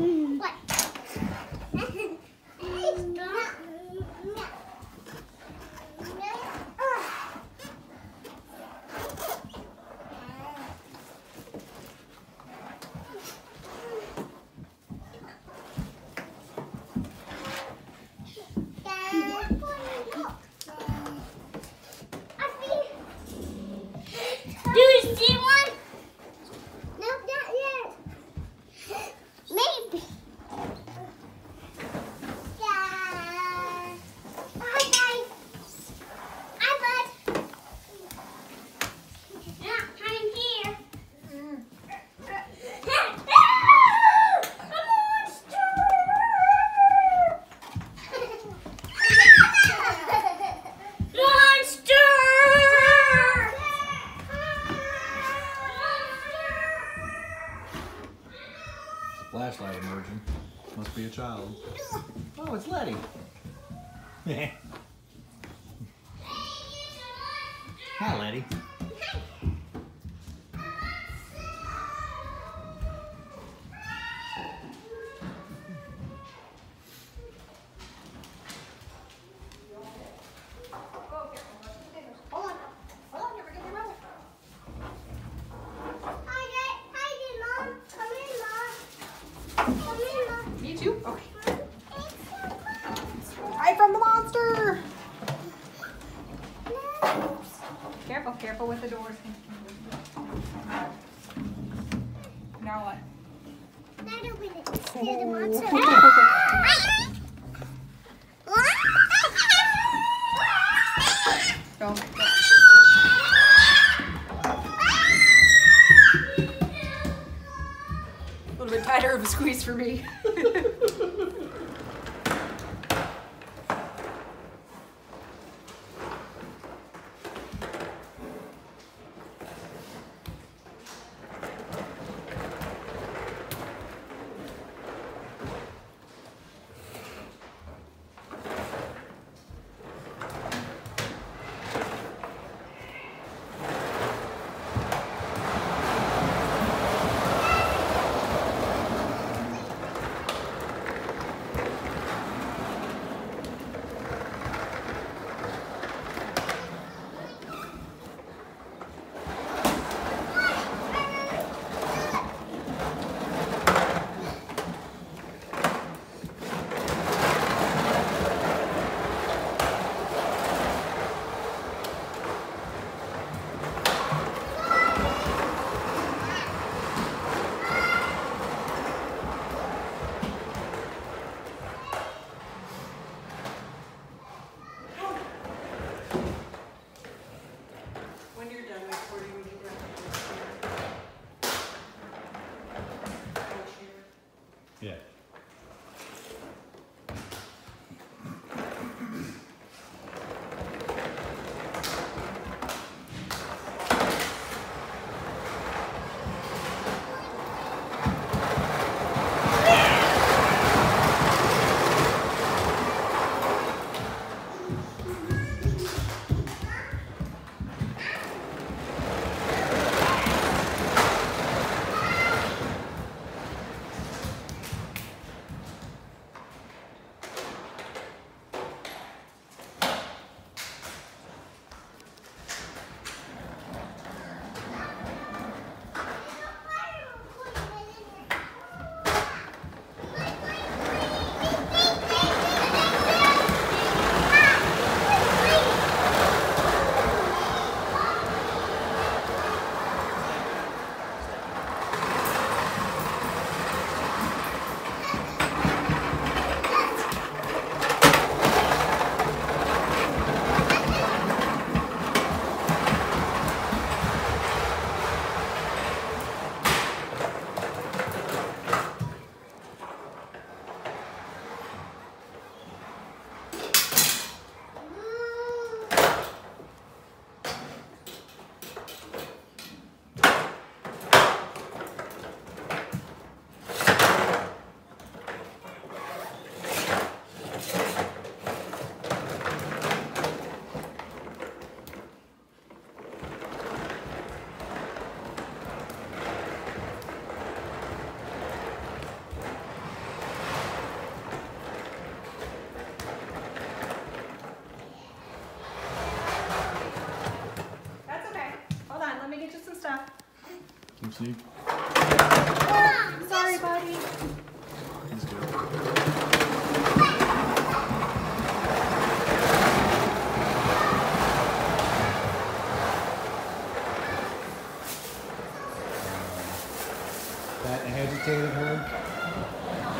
What? Do you see one? Nope, not yet. Maybe. Yeah. Hi, guys. Hi, bud. Yeah, I'm here. Flashlight emerging. Must be a child. Oh, it's Letty. Hi, Letty. Me too? Okay. Hide from the monster! Careful, careful with the doors. Now what? Now open it. Scare the monster. Go. A little bit tighter of a squeeze for me. Oopsie. Sorry, buddy. He's good. That agitated her.